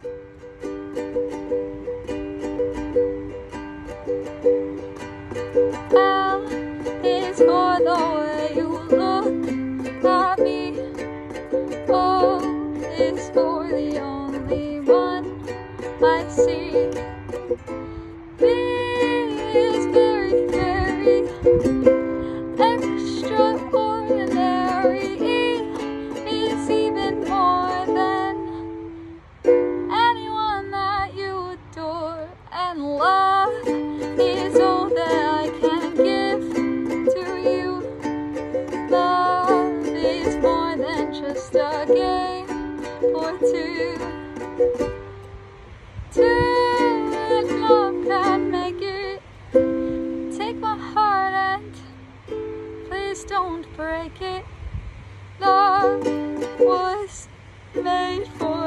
L is for the way you look at me. O is for the only one I see. V is very, very extraordinary. E is even more than anyone that you adore. And love is all that I can give to you. Love is more than just a game or two. And love can make it. Take my heart and please don't break it. Love was made for